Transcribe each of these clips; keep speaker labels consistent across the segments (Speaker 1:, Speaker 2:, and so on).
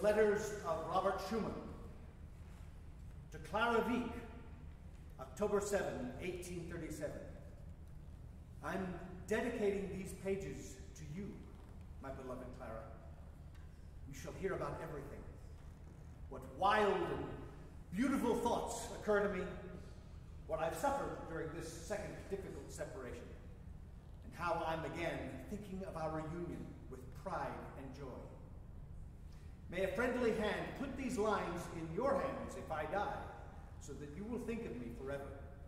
Speaker 1: letters of Robert Schumann to Clara Wieck, October 7, 1837. I'm dedicating these pages to you, my beloved Clara. You shall hear about everything. What wild and beautiful thoughts occur to me, what I've suffered during this second difficult separation, and how I'm again thinking of our reunion with pride and joy. May a friendly hand put these lines in your hands if I die, so that you will think of me forever.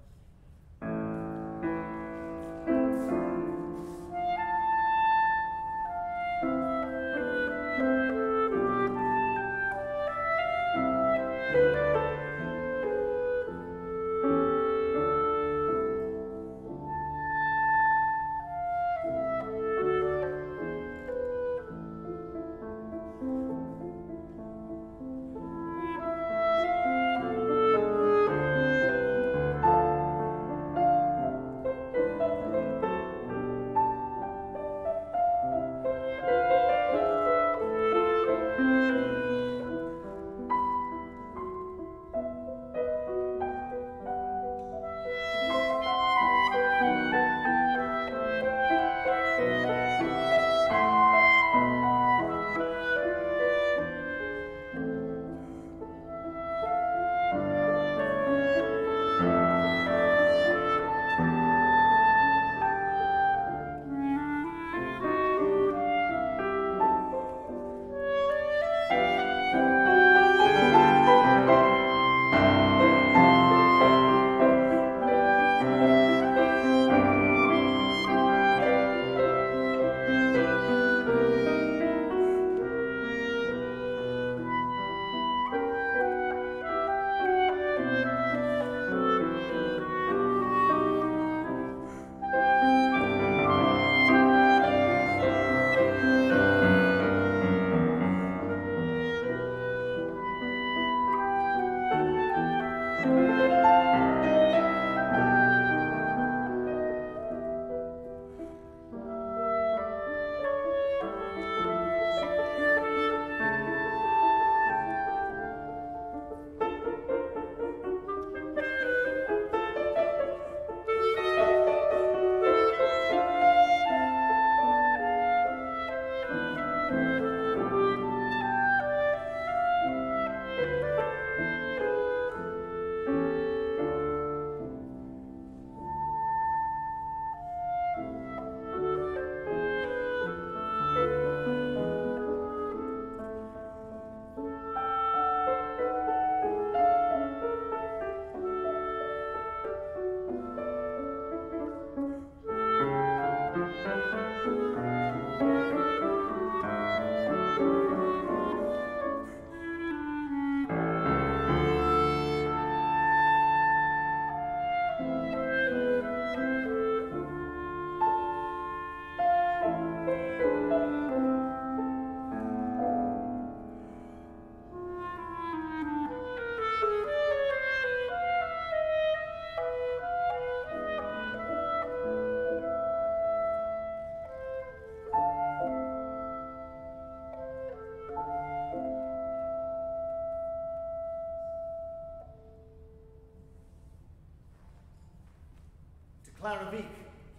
Speaker 1: Clara Wieck,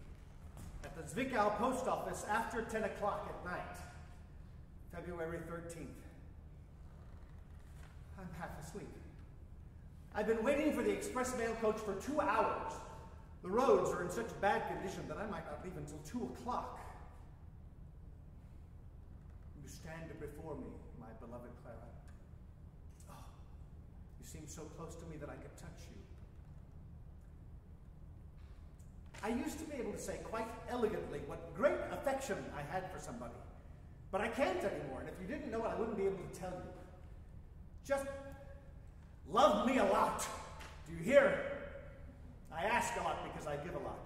Speaker 1: at the Zwickau post office after 10 o'clock at night, February 13th. I'm half asleep. I've been waiting for the express mail coach for 2 hours. The roads are in such bad condition that I might not leave until 2 o'clock. You stand before me, my beloved Clara. Oh, you seem so close to me that I could touch you. I used to be able to say quite elegantly what great affection I had for somebody, but I can't anymore, and if you didn't know it, I wouldn't be able to tell you. Just love me a lot. Do you hear? I ask a lot because I give a lot.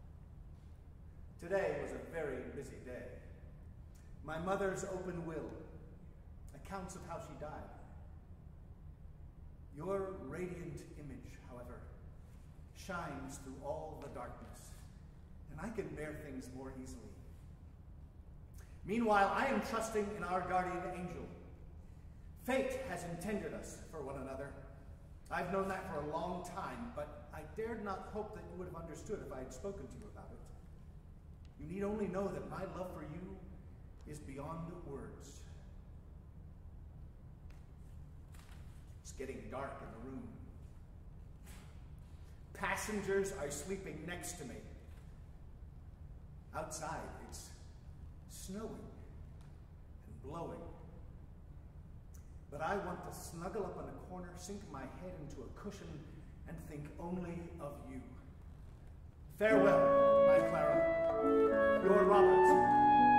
Speaker 1: Today was a very busy day. My mother's open will, accounts of how she died. Your radiant image, however, shines through all the darkness, and I can bear things more easily. Meanwhile, I am trusting in our guardian angel. Fate has intended us for one another. I've known that for a long time, but I dared not hope that you would have understood if I had spoken to you about it. You need only know that my love for you is beyond words. It's getting dark in the room. Passengers are sleeping next to me. Outside, it's snowing and blowing. But I want to snuggle up in a corner, sink my head into a cushion, and think only of you. Farewell, my Clara. Your Robert.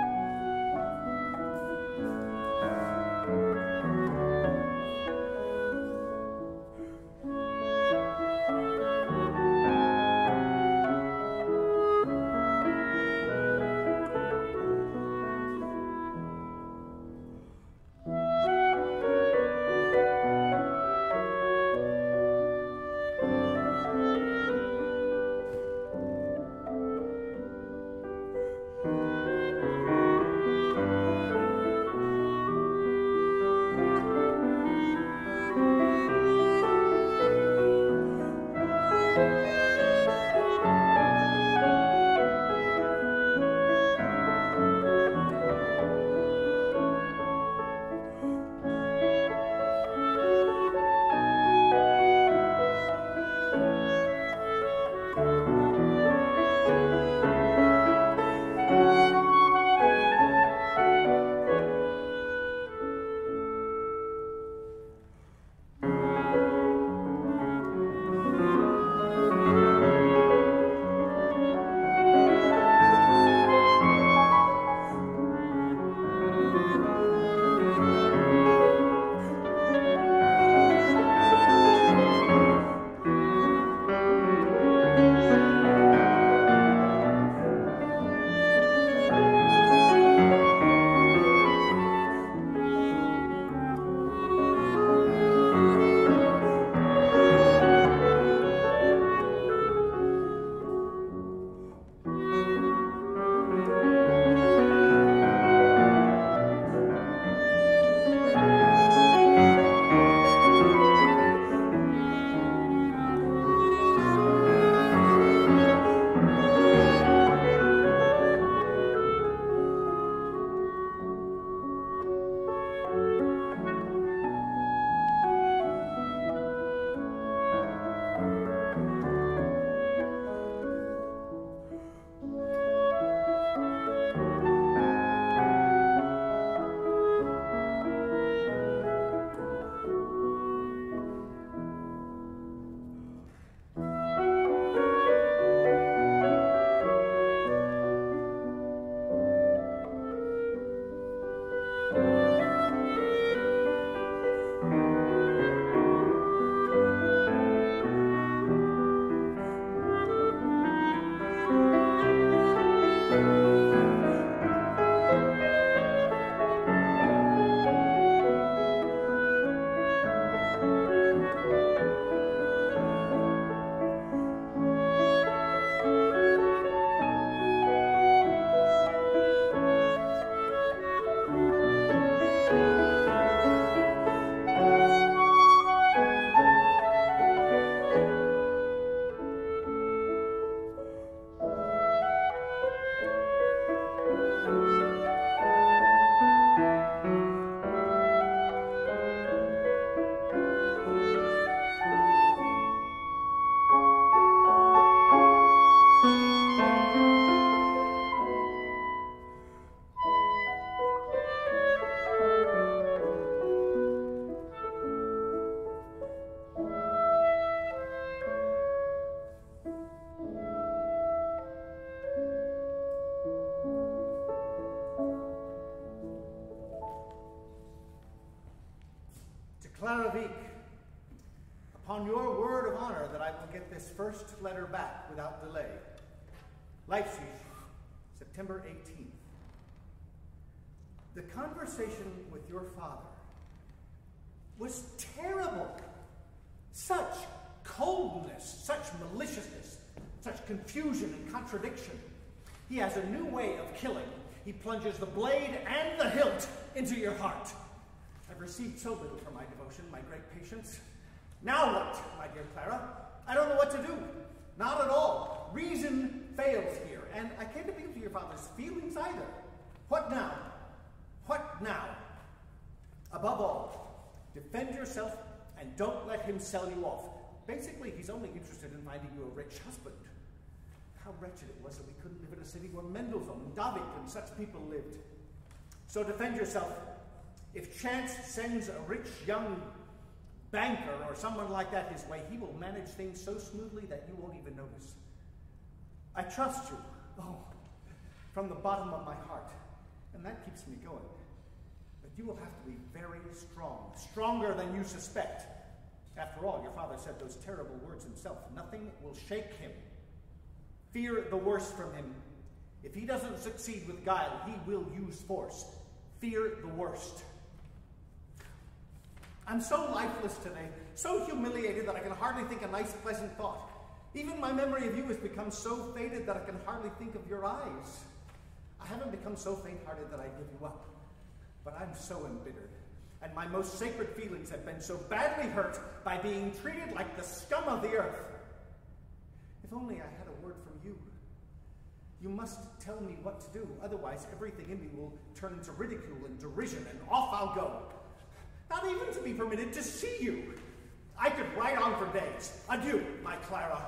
Speaker 1: Clara Wieck, upon your word of honor that I will get this first letter back without delay. Leipzig, September 18th. The conversation with your father was terrible. Such coldness, such maliciousness, such confusion and contradiction. He has a new way of killing. He plunges the blade and the hilt into your heart. I've I've received so little for my devotion, my great patience. Now what, my dear Clara? I don't know what to do. Not at all. Reason fails here, and I can't appeal to your father's feelings either. What now? What now? Above all, defend yourself and don't let him sell you off. Basically, he's only interested in finding you a rich husband. How wretched it was that we couldn't live in a city where Mendelssohn and Davik and such people lived. So defend yourself. If chance sends a rich young banker or someone like that his way, he will manage things so smoothly that you won't even notice. I trust you, from the bottom of my heart, and that keeps me going. But you will have to be very strong, stronger than you suspect. After all, your father said those terrible words himself. Nothing will shake him. Fear the worst from him. If he doesn't succeed with guile, he will use force. Fear the worst. I'm so lifeless today, so humiliated that I can hardly think a nice, pleasant thought. Even my memory of you has become so faded that I can hardly think of your eyes. I haven't become so faint-hearted that I give you up, but I'm so embittered, and my most sacred feelings have been so badly hurt by being treated like the scum of the earth. If only I had a word from you. You must tell me what to do, otherwise everything in me will turn into ridicule and derision, and off I'll go. Not even to be permitted to see you. I could write on for days. Adieu, my Clara.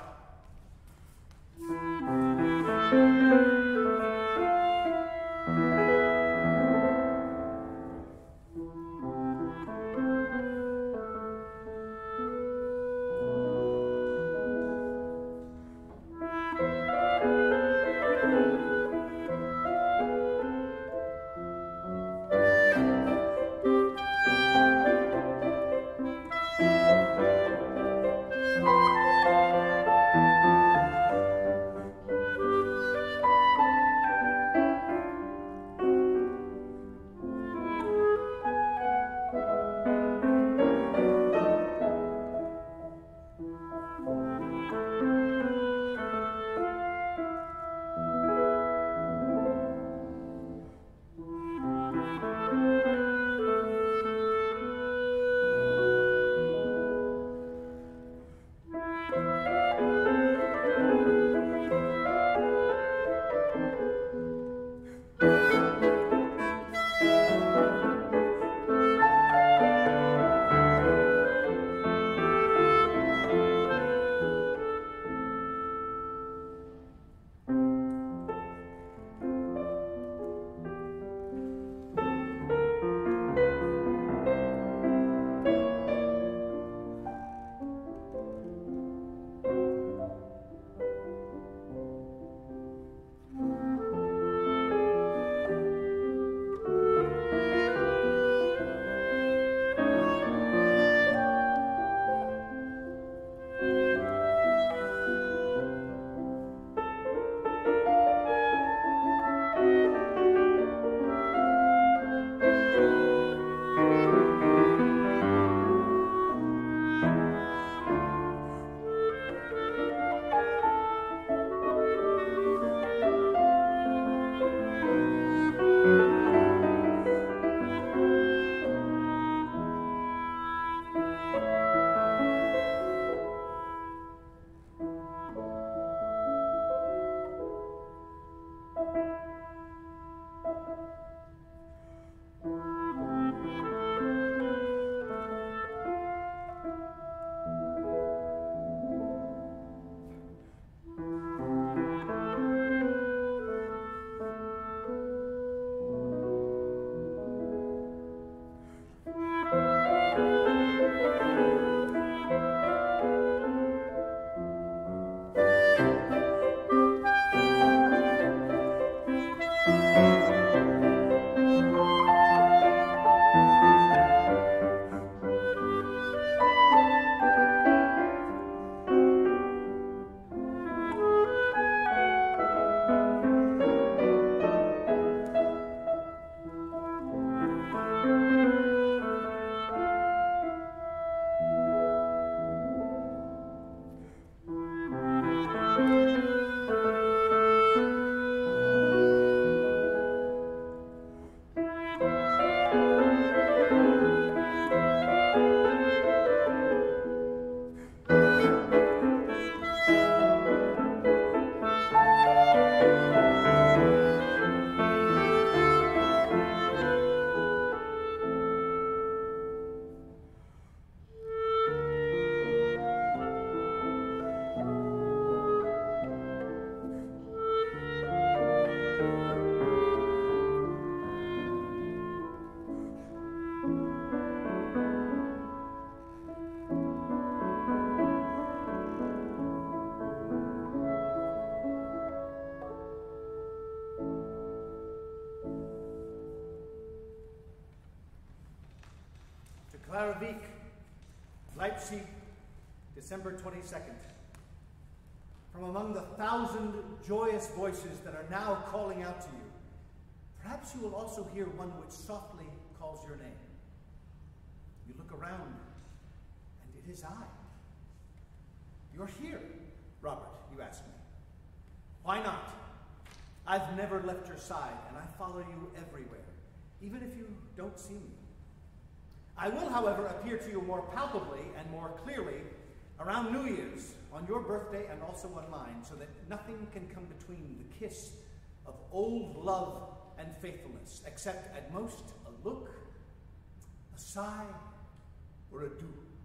Speaker 1: Leipzig, December 22nd. From among the 1,000 joyous voices that are now calling out to you, perhaps you will also hear one which softly calls your name. You look around, and it is I. You're here, Robert, you ask me. Why not? I've never left your side, and I follow you everywhere, even if you don't see me. I will, however, appear to you more palpably and more clearly around New Year's, on your birthday and also on mine, so that nothing can come between the kiss of old love and faithfulness, except at most a look, a sigh, or a do.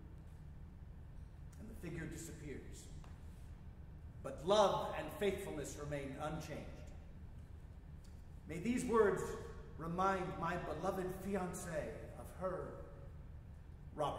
Speaker 1: And the figure disappears. But love and faithfulness remain unchanged. May these words remind my beloved fiancée of her, Robert.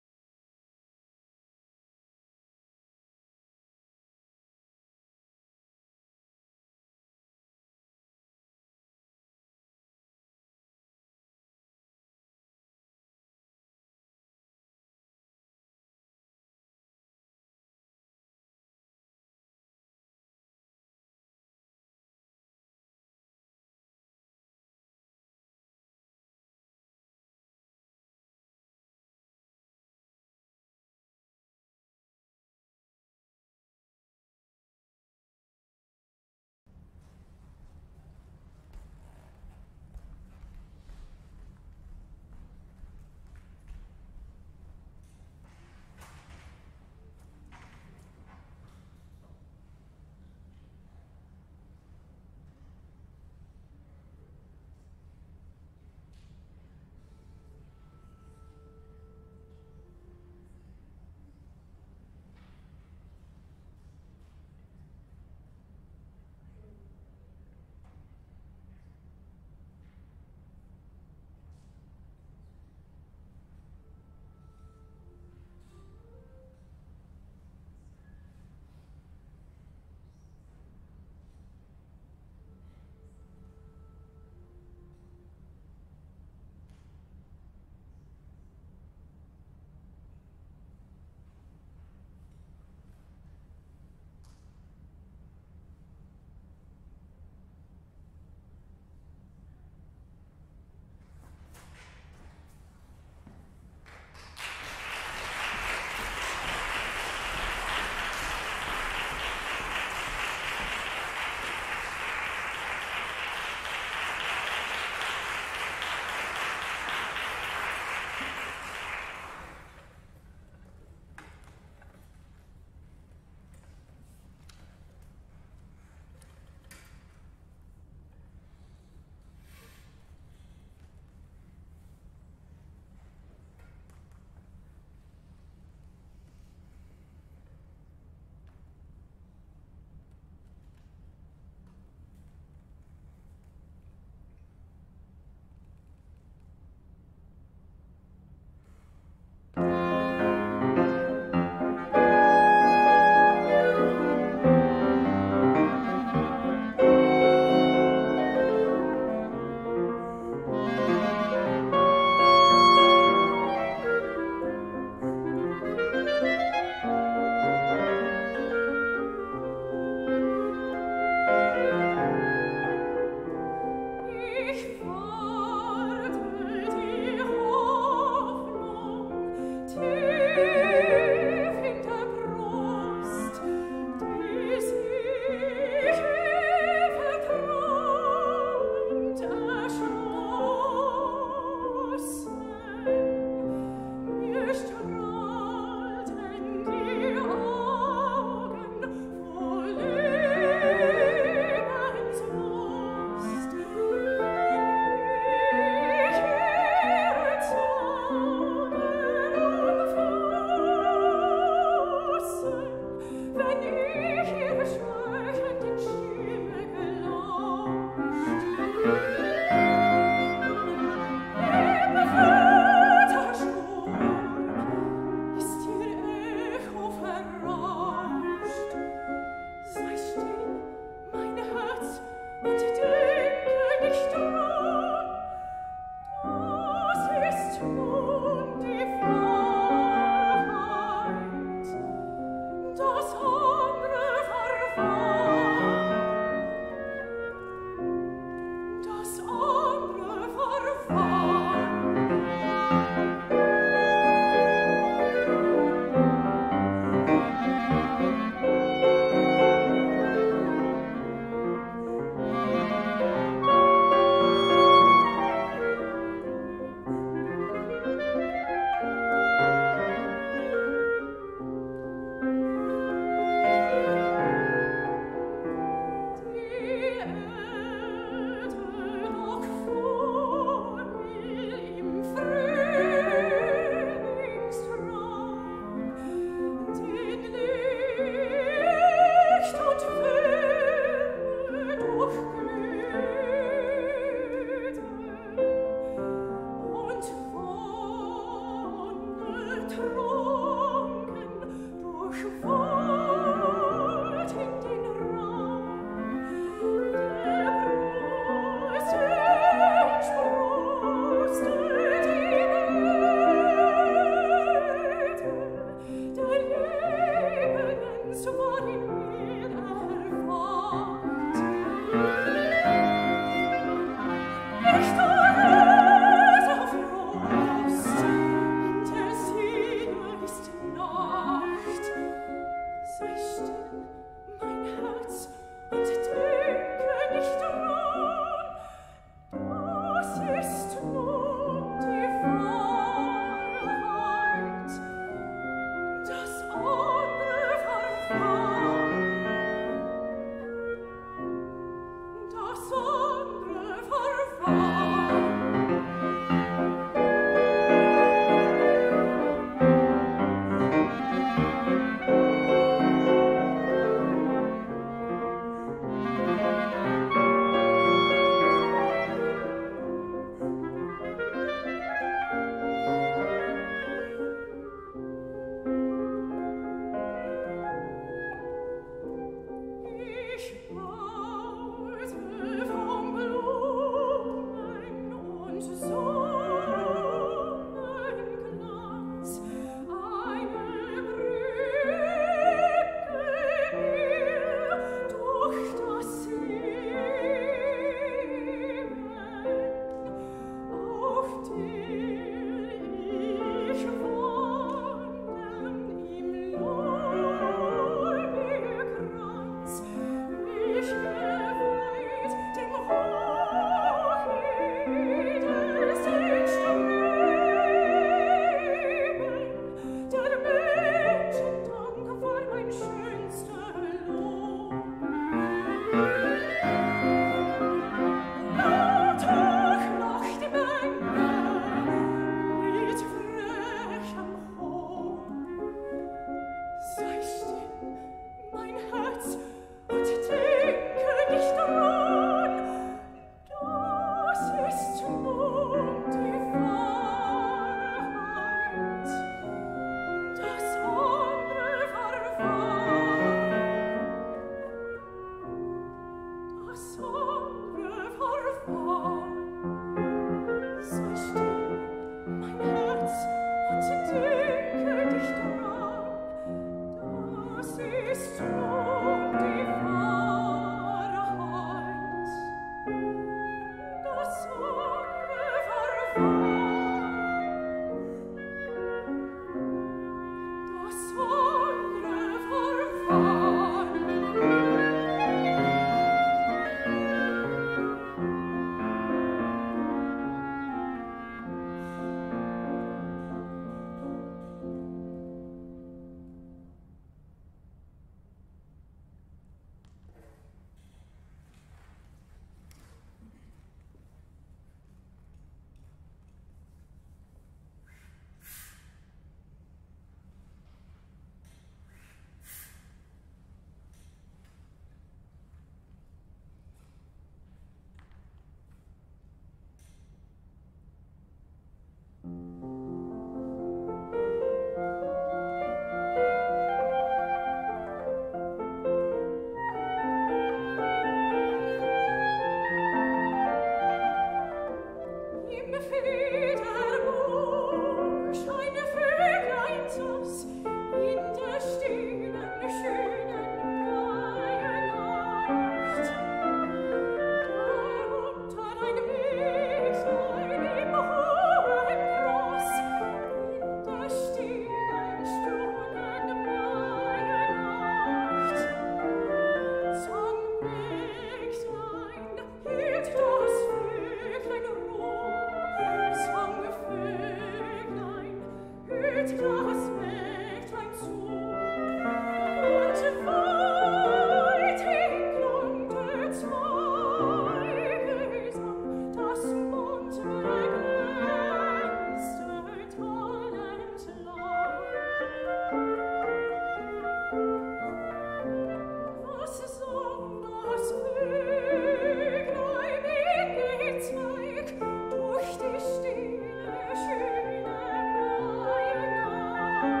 Speaker 2: Durch die stille, schöne Mayennacht.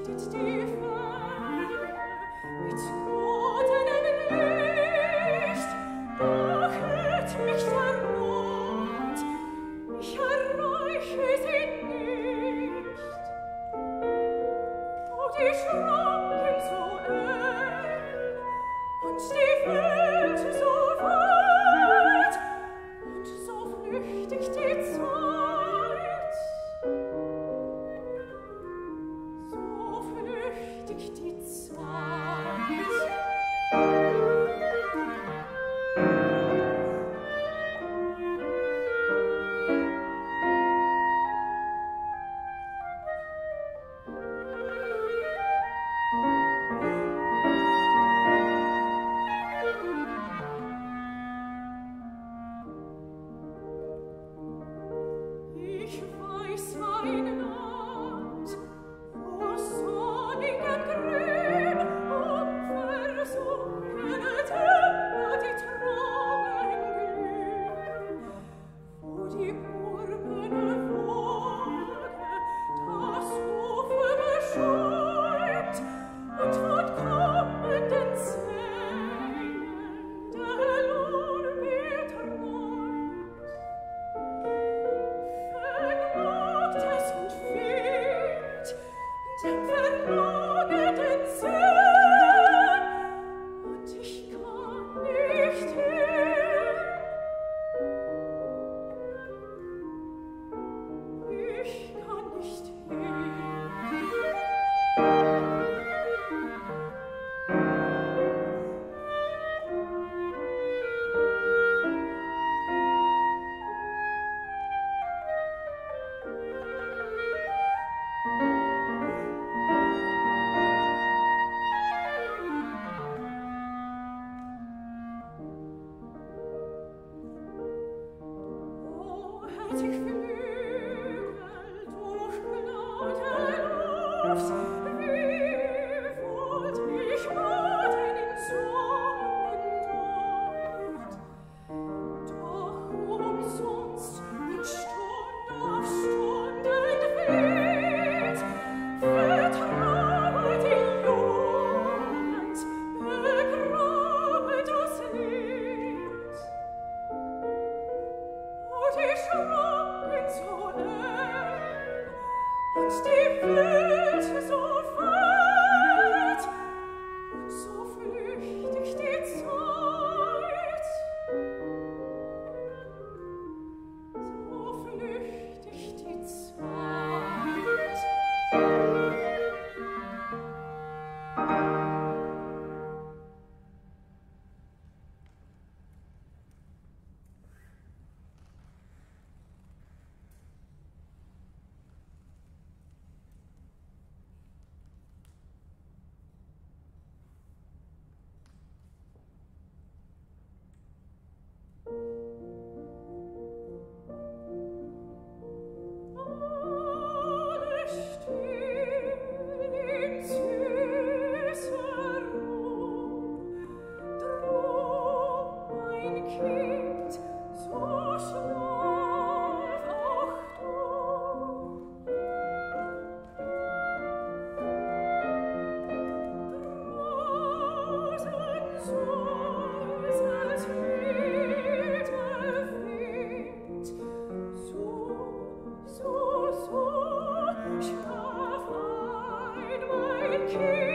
Speaker 2: King.